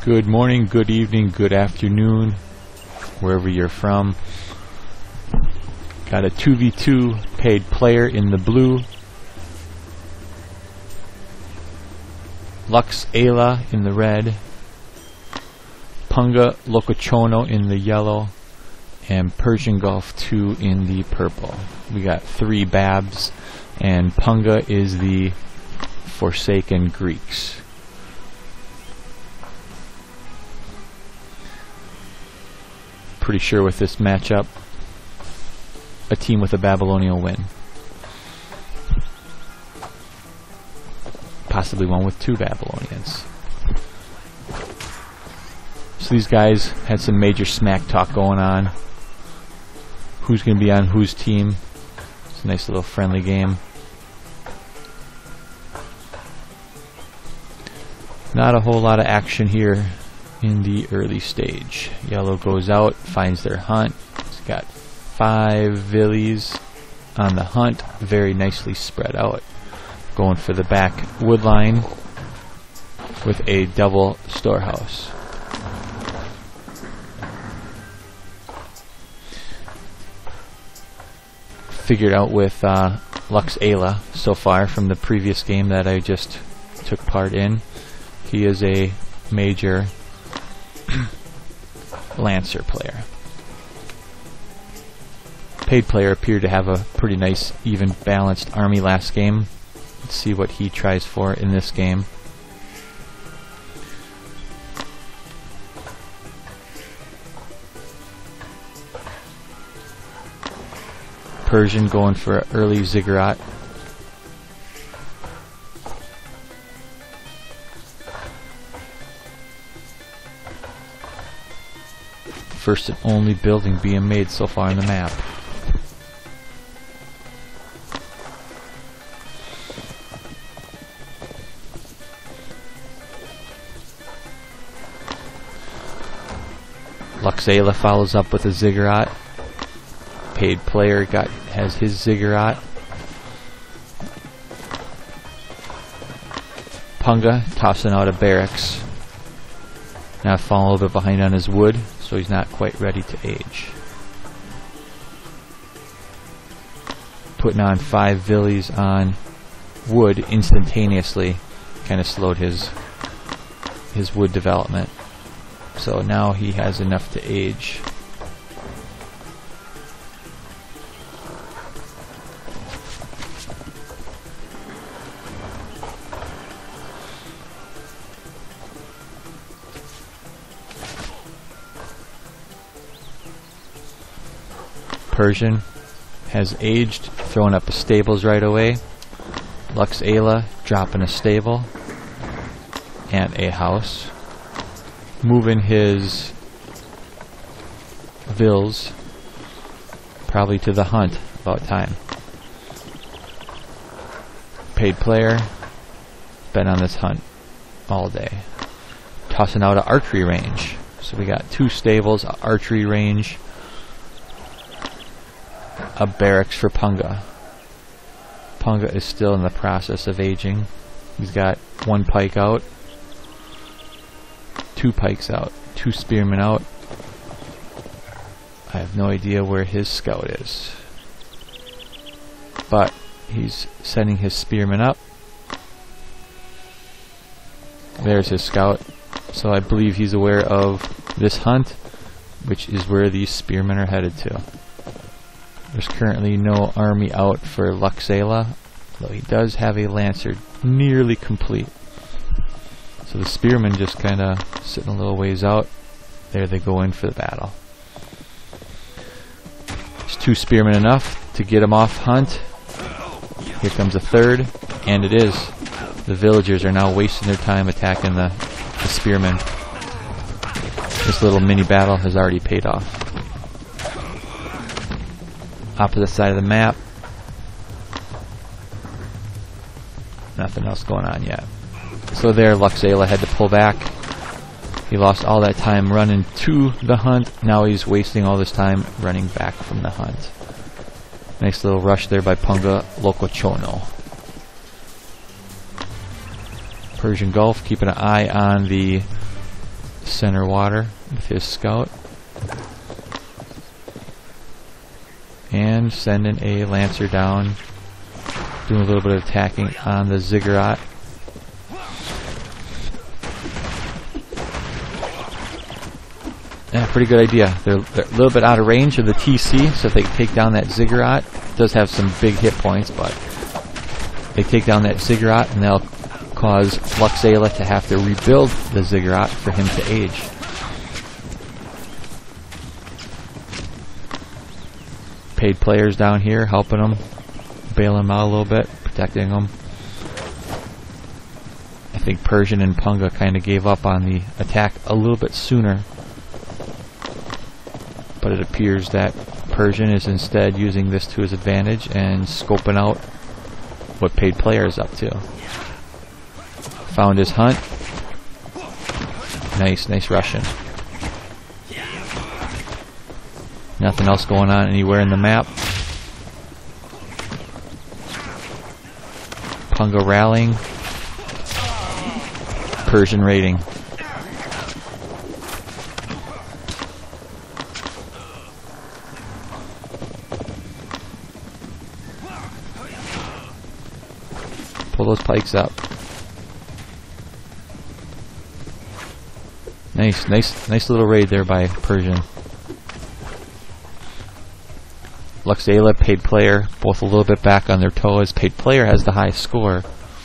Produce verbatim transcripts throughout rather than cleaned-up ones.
Good morning, good evening, good afternoon, wherever you're from. Got a two v two paid player in the blue. Lux Ayla in the red. Punga Locochono in the yellow. And Persian Gulf two in the purple. We got three Babs, and Punga is the Forsaken Greeks. Pretty sure with this matchup, a team with a Babylonia will win. Possibly one with two Babylonians. So these guys had some major smack talk going on. Who's going to be on whose team? It's a nice little friendly game. Not a whole lot of action here in the early stage. Yellow goes out, finds their hunt. It's got five Villies on the hunt, very nicely spread out. Going for the back wood line with a double storehouse. Figured out with uh, Lux Ayla so far from the previous game that I just took part in. He is a major Lancer player. Paid player appeared to have a pretty nice, even balanced army last game. Let's see what he tries for in this game. Persian going for an early ziggurat. First and only building being made so far on the map. Lux Ayla follows up with a ziggurat. Paid player got has his ziggurat. Punga tossing out a barracks. Now falling a little bit behind on his wood, so he's not quite ready to age. Putting on five Villies on wood instantaneously kind of slowed his his wood development. So now he has enough to age. Persian has aged, throwing up his stables right away. Lux Ayla dropping a stable and a house. Moving his Vills probably to the hunt, about time. Paid player, been on this hunt all day. Tossing out an archery range. So we got two stables, an archery range, a barracks for Punga. Punga is still in the process of aging. He's got one pike out, two pikes out, two spearmen out. I have no idea where his scout is, but he's sending his spearmen up. There's his scout, so I believe he's aware of this hunt, which is where these spearmen are headed to. There's currently no army out for Lux Ayla, though he does have a Lancer nearly complete. So the spearmen just kind of sitting a little ways out. There they go in for the battle. Is two spearmen enough to get him off hunt? Here comes a third, and it is. The villagers are now wasting their time attacking the, the spearmen. This little mini battle has already paid off. Opposite side of the map. Nothing else going on yet. So there, Lux Ayla had to pull back. He lost all that time running to the hunt. Now he's wasting all this time running back from the hunt. Nice little rush there by Punga Locochono. Persian Gulf keeping an eye on the center water with his scout. And sending a Lancer down, doing a little bit of attacking on the Ziggurat. Yeah, pretty good idea. They're, they're a little bit out of range of the T C, so if they take down that Ziggurat, it does have some big hit points, but they take down that Ziggurat and they'll cause Luxela to have to rebuild the Ziggurat for him to age. Paid players down here helping him, bailing him out a little bit, protecting him. I think Persian and Punga kind of gave up on the attack a little bit sooner, but it appears that Persian is instead using this to his advantage and scoping out what paid player is up to. Found his hunt. Nice, nice Russian. Nothing else going on anywhere in the map. Punga rallying. Persian raiding. Pull those pikes up. Nice, nice, nice little raid there by Persian. Luxela, paid player, both a little bit back on their toes. Paid player has the highest score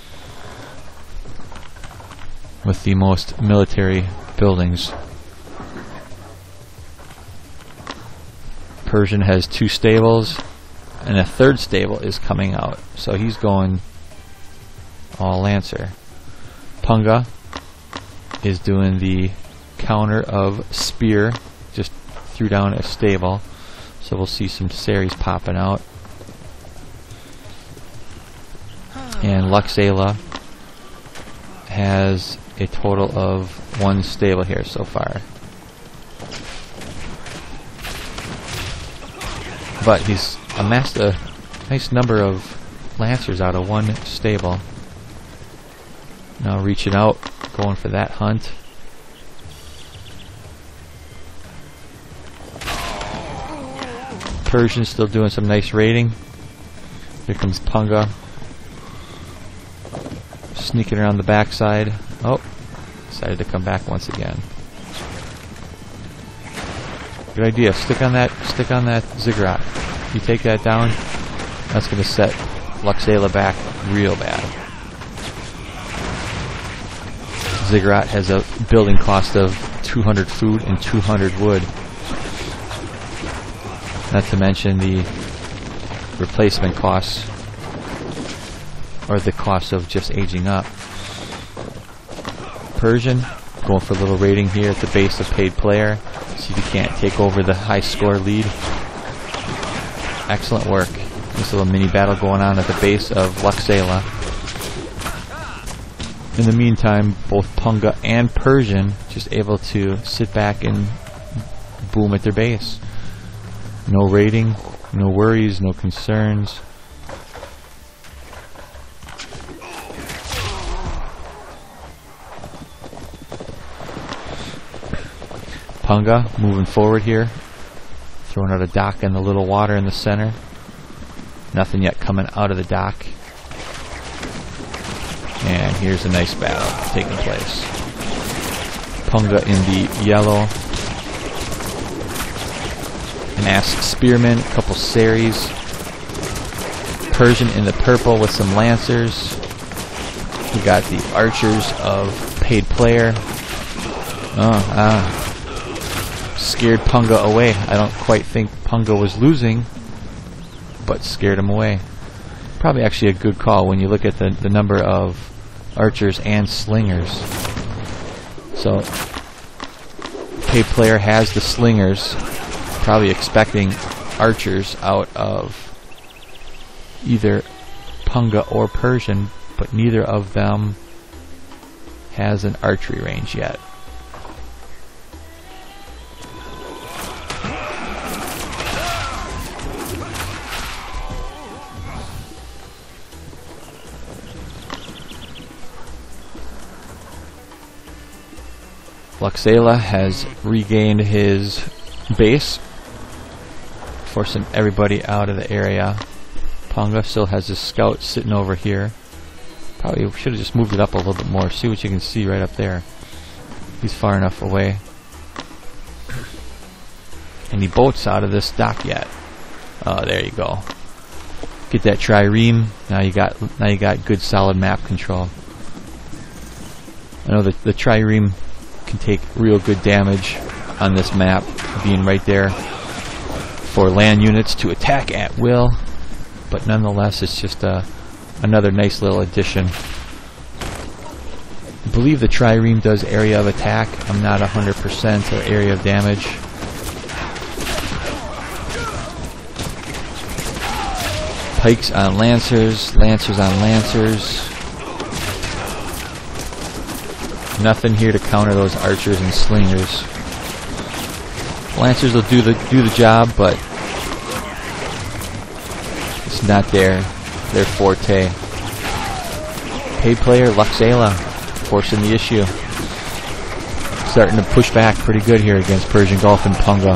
with the most military buildings. Persian has two stables, and a third stable is coming out, so he's going all Lancer. Punga is doing the counter of Spear, just threw down a stable. So we'll see some Series popping out. And Luxela has a total of one stable here so far. But he's amassed a nice number of Lancers out of one stable. Now reaching out, going for that hunt. Persian still doing some nice raiding. Here comes Punga. Sneaking around the backside. Oh, decided to come back once again. Good idea. Stick on that stick on that Ziggurat. If you take that down, that's gonna set Luxela back real bad. Ziggurat has a building cost of two hundred food and two hundred wood. Not to mention the replacement costs, or the cost of just aging up. Persian going for a little raiding here at the base of paid player. See if he can't take over the high score lead. Excellent work. This little mini battle going on at the base of Luxela. In the meantime, both Punga and Persian just able to sit back and boom at their base. No raiding, no worries, no concerns. Punga moving forward here, throwing out a dock in the little water in the center. Nothing yet coming out of the dock. And here's a nice battle taking place. Punga in the yellow. An Ass Spearman, a couple Series. Persian in the purple with some Lancers. We got the Archers of paid player. Oh, ah. Scared Punga away. I don't quite think Punga was losing, but scared him away. Probably actually a good call when you look at the, the number of Archers and Slingers. So, paid player has the Slingers. Probably expecting Archers out of either Punga or Persian, but neither of them has an archery range yet. Luxela has regained his base, forcing everybody out of the area. Punga still has his scout sitting over here. Probably should have just moved it up a little bit more. See what you can see right up there. He's far enough away. Any boats out of this dock yet? Oh, there you go. Get that trireme. Now you got now you got good solid map control. I know that the trireme can take real good damage on this map, being right there for land units to attack at will. But nonetheless, it's just a another nice little addition. I believe the trireme does area of attack. I'm not one hundred percent, or area of damage. Pikes on lancers, lancers on lancers. Nothing here to counter those archers and slingers. Lancers will do the do the job, but it's not their their forte. Paid player Luxela forcing the issue. Starting to push back pretty good here against Persian Gulf and Punga.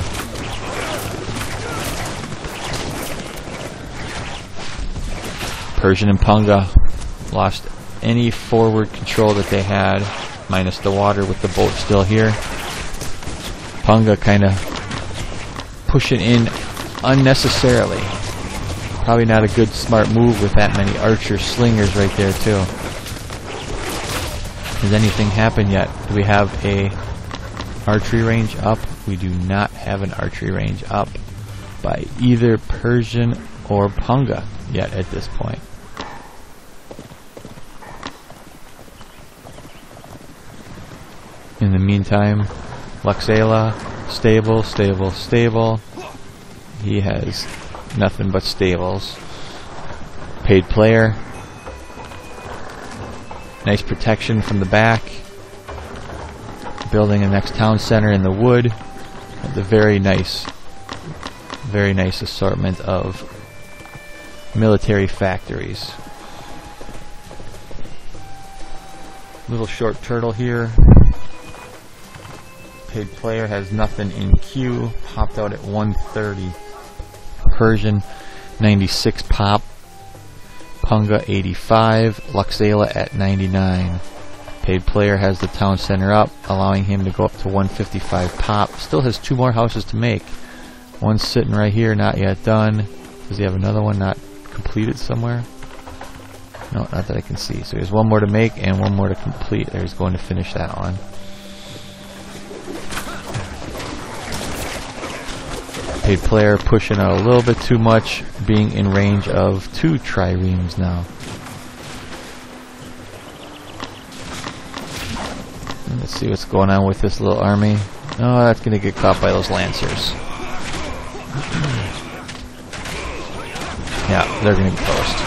Persian and Punga lost any forward control that they had, minus the water with the boat still here. Punga kind of pushing in unnecessarily. Probably not a good smart move with that many archer slingers right there too. Has anything happened yet? Do we have a archery range up? We do not have an archery range up by either Persian or Punga yet at this point. In the meantime, Luxela, stable, stable, stable. He has nothing but stables. Paid player. Nice protection from the back. Building a next town center in the wood. The very nice, very nice assortment of military factories. Little short turtle here. Paid player has nothing in queue. Popped out at one thirty. Persian ninety-six pop. Punga eighty-five. Luxela at ninety-nine. Paid player has the town center up, allowing him to go up to one fifty-five pop. Still has two more houses to make. One's sitting right here, not yet done. Does he have another one not completed somewhere? No, not that I can see. So there's one more to make and one more to complete. There he's going to finish that one. Paid player pushing out a little bit too much, being in range of two triremes now. Let's see what's going on with this little army. Oh, that's going to get caught by those lancers. Yeah, they're going to be toast.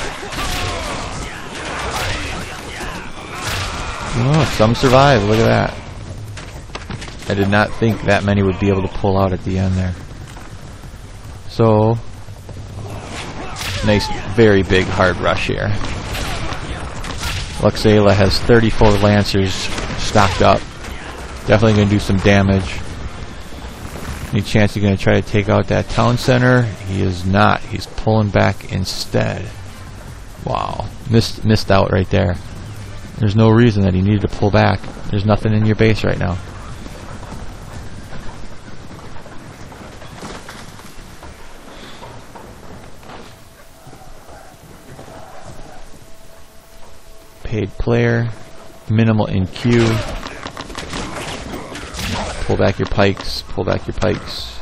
Oh, some survive. Look at that. I did not think that many would be able to pull out at the end there. So, nice, very big hard rush here. Luxela has thirty-four lancers stocked up. Definitely going to do some damage. Any chance he's going to try to take out that town center? He is not. He's pulling back instead. Wow. Missed, missed out right there. There's no reason that he needed to pull back. There's nothing in your base right now. Paid player, minimal in queue. Pull back your pikes, pull back your pikes.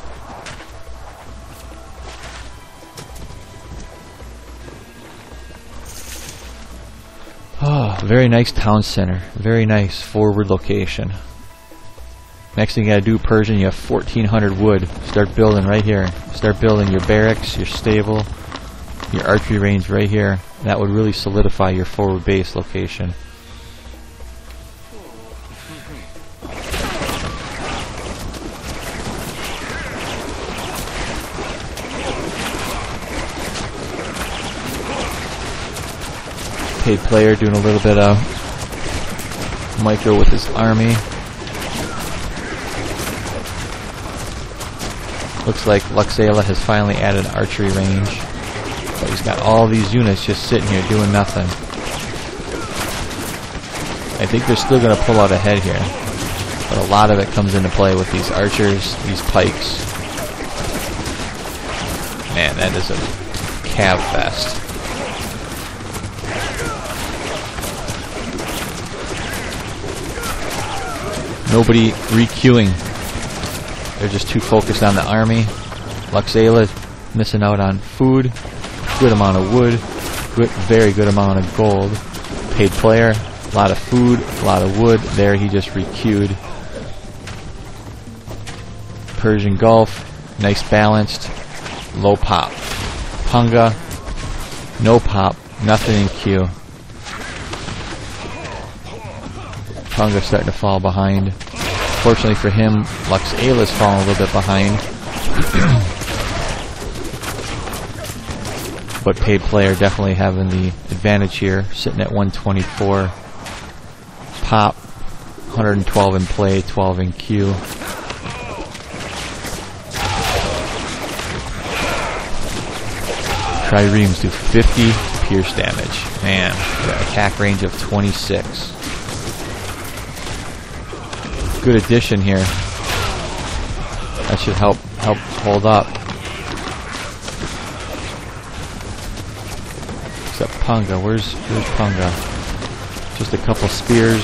Oh, very nice town center. Very nice forward location. Next thing you gotta do, Persian, you have fourteen hundred wood. Start building right here. Start building your barracks, your stable, your archery range right here. That would really solidify your forward base location. Paid player doing a little bit of micro with his army. Looks like Luxela has finally added archery range. But he's got all these units just sitting here doing nothing. I think they're still going to pull out ahead here. But a lot of it comes into play with these archers, these pikes. Man, that is a cab fest. Nobody re-queuing. They're just too focused on the army. Luxela missing out on food. Good amount of wood. Good, very good amount of gold. Paid player. A lot of food. A lot of wood. There he just re-queued. Persian Gulf. Nice balanced. Low pop. Punga. No pop. Nothing in queue. Punga starting to fall behind. Fortunately for him, Luxela's falling a little bit behind. But paid player definitely having the advantage here, sitting at one twenty-four. Pop, one hundred twelve in play, twelve in queue. Triremes do fifty pierce damage. Man, attack range of twenty-six. Good addition here. That should help help hold up. Except Punga. Where's where's Punga? Just a couple spears.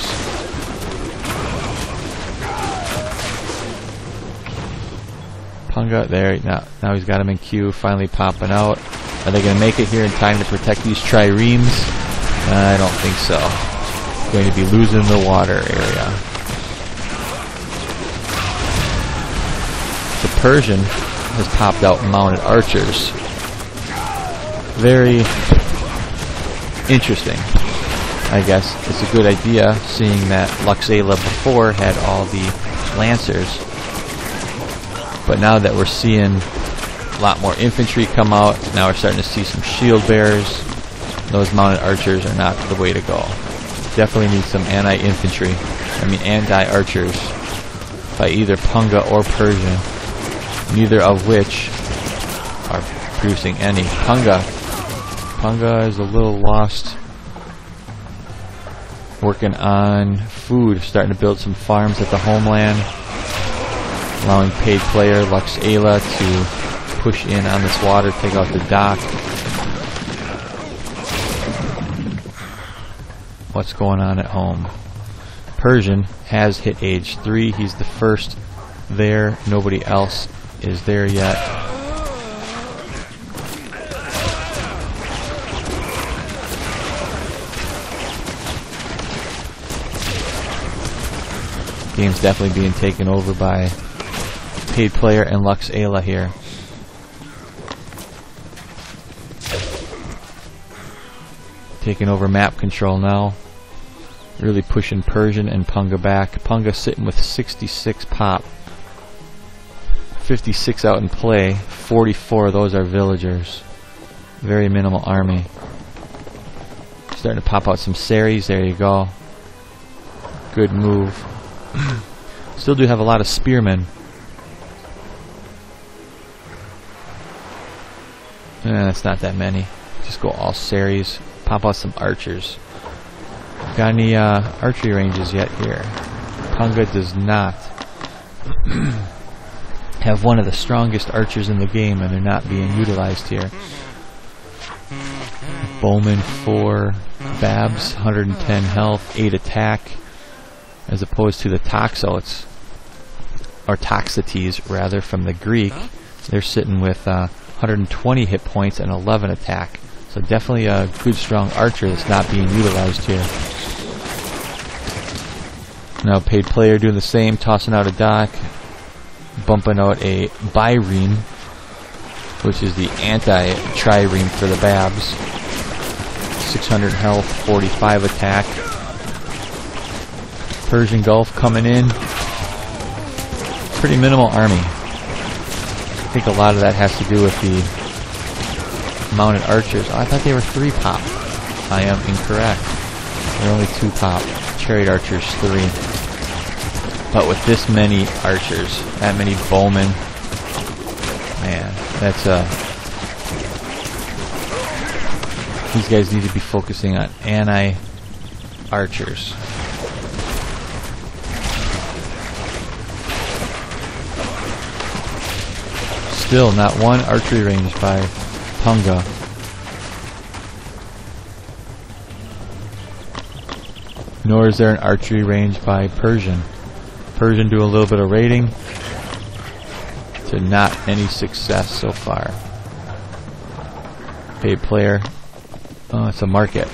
Punga there. Now now he's got him in queue. Finally popping out. Are they going to make it here in time to protect these triremes? Uh, I don't think so. Going to be losing the water area. The Persian has popped out mounted archers. Very interesting. I guess it's a good idea, seeing that Luxela before had all the lancers. But now that we're seeing a lot more infantry come out, now we're starting to see some shield bearers. Those mounted archers are not the way to go. Definitely need some anti-infantry, I mean anti-archers, by either Punga or Persian. Neither of which are producing any. Punga. Punga is a little lost. Working on food, starting to build some farms at the homeland. Allowing paid player Luxela to push in on this water, take out the dock. What's going on at home? Persian has hit age three. He's the first there. Nobody else is there yet. Game's definitely being taken over by paid player and Luxela here. Taking over map control now. Really pushing Persian and Punga back. Punga sitting with sixty-six pop. fifty-six out in play. forty-four of those are villagers. Very minimal army. Starting to pop out some Series. There you go. Good move. Still do have a lot of spearmen. Eh, that's not that many. Just go all Series. Pop out some archers. Got any uh, archery ranges yet here? Punga does not have one of the strongest archers in the game, and they're not being utilized here. Bowman four, Babs, one hundred ten health, eight attack, as opposed to the Toxotes, or Toxotes rather, from the Greek. They're sitting with uh, one hundred twenty hit points and eleven attack. So definitely a good strong archer that's not being utilized here. Now paid player doing the same, tossing out a dock, bumping out a Bireme, which is the anti-trireme for the Babs. six hundred health, forty-five attack. Persian Gulf coming in. Pretty minimal army. I think a lot of that has to do with the mounted archers. Oh, I thought they were three pop. I am incorrect. They're only two pop. Chariot archers three. But with this many archers, that many bowmen, Man, that's uh these guys need to be focusing on anti-archers. Still not one archery range by Punga. Nor is there an archery range by Persian. Persian do a little bit of raiding to not any success so far. Paid player. Oh, it's a market.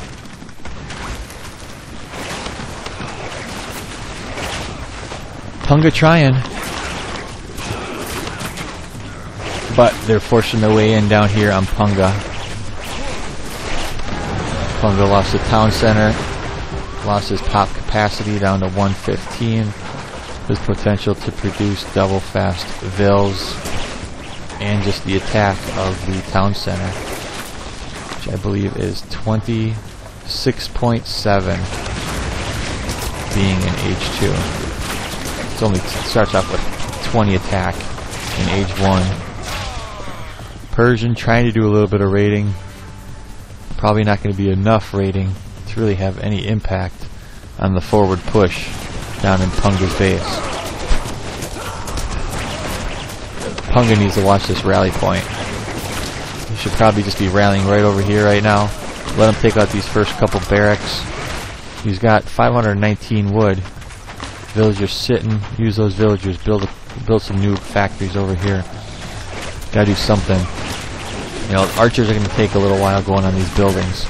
Punga trying. But they're forcing their way in down here on Punga. Punga lost the town center. Lost his pop capacity down to one fifteen. His potential to produce double fast vills. And just the attack of the town center, which I believe is twenty-six point seven, being in age two. It's only it starts off with twenty attack in age one. Persian trying to do a little bit of raiding. Probably not going to be enough raiding to really have any impact on the forward push down in Punga's base. Punga needs to watch this rally point. He should probably just be rallying right over here right now. Let him take out these first couple barracks. He's got five hundred nineteen wood. Villagers sitting. Use those villagers. Build a, build some new factories over here. Gotta do something. You know, archers are going to take a little while going on these buildings.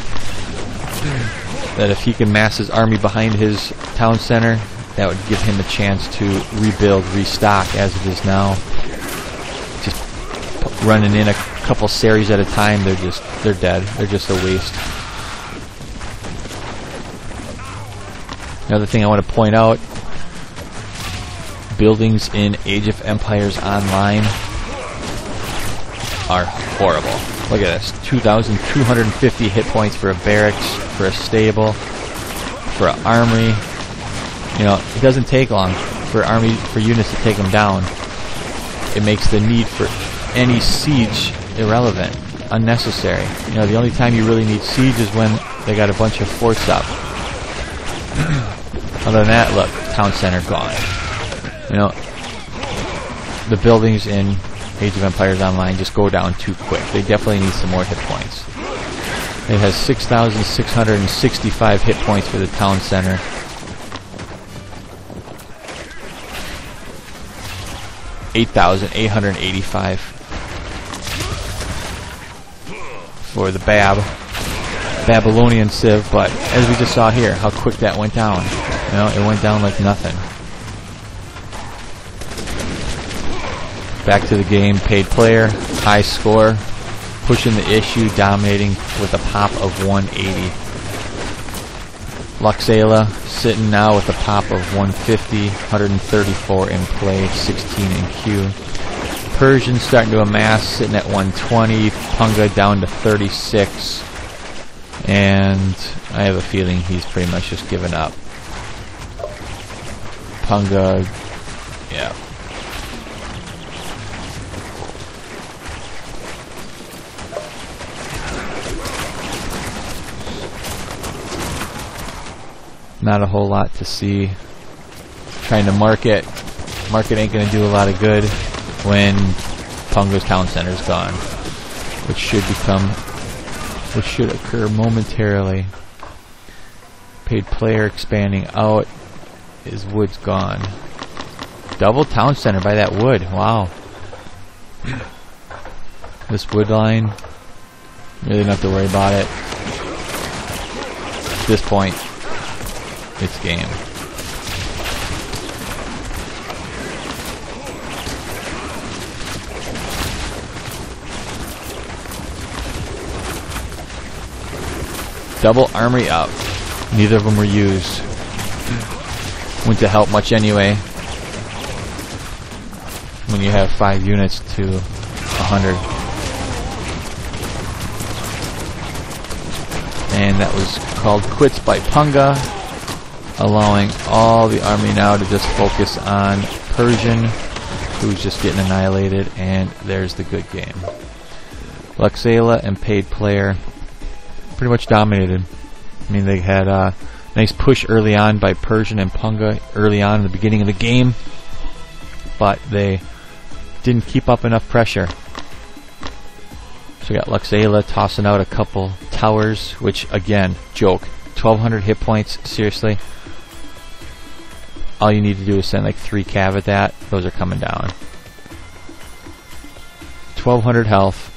That if he can mass his army behind his town center, that would give him a chance to rebuild, restock as it is now. Just running in a couple series at a time, they're just, they're dead. They're just a waste. Another thing I want to point out, buildings in Age of Empires Online are horrible. Look at this, two thousand two hundred fifty hit points for a barracks, for a stable, for an armory. You know, it doesn't take long for army, for units to take them down. It makes the need for any siege irrelevant, unnecessary. You know, the only time you really need siege is when they got a bunch of forts up. Other than that, look, town center gone. You know, the buildings in Age of Empires Online just go down too quick. They definitely need some more hit points. It has six thousand six hundred sixty-five hit points for the town center. eight thousand eight hundred eighty-five for the Bab. Babylonian Civ, but as we just saw here, how quick that went down. You know, it went down like nothing. Back to the game, paid player, high score, pushing the issue, dominating with a pop of one eighty. Luxela sitting now with a pop of one fifty, one thirty-four in play, sixteen in queue. Persian starting to amass, sitting at one twenty. Punga down to thirty-six. And I have a feeling he's pretty much just given up. Punga, yeah. Not a whole lot to see. Trying to market. Market ain't gonna do a lot of good when Punga's town center's gone. Which should become which should occur momentarily. Paid player expanding out. His wood's gone. Double town center by that wood. Wow. This wood line, really don't have to worry about it. At this point, it's game. Double armory up. Neither of them were used. Wouldn't to help much anyway when you have five units to a hundred. And that was called quits by Punga, allowing all the army now to just focus on Persian who's just getting annihilated, and there's the good game. Luxela and Paid Player pretty much dominated. I mean, they had a nice push early on by Persian and Punga early on in the beginning of the game, but they didn't keep up enough pressure. So we got Luxela tossing out a couple towers, which again, joke. twelve hundred hit points, seriously. All you need to do is send like three cav at that. Those are coming down. twelve hundred health.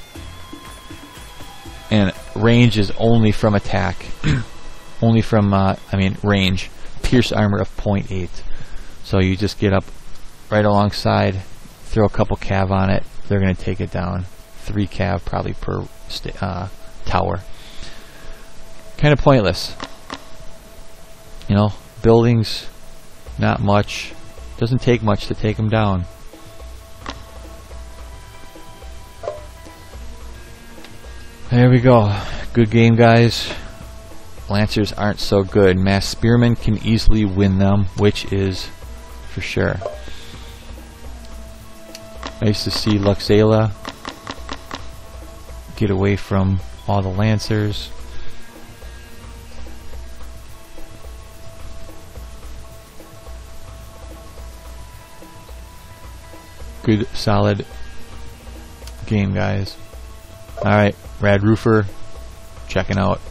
And range is only from attack. Only from, uh, I mean, range. Pierce armor of zero point eight. So you just get up right alongside, throw a couple cav on it, they're going to take it down. Three cav probably per sta uh, tower. Kind of pointless. You know, buildings, not much. Doesn't take much to take them down. There we go. Good game, guys. Lancers aren't so good. Mass Spearmen can easily win them, which is for sure. Nice to see Luxela get away from all the Lancers. Good, solid game, guys. Alright, Rad Roofer, checking out.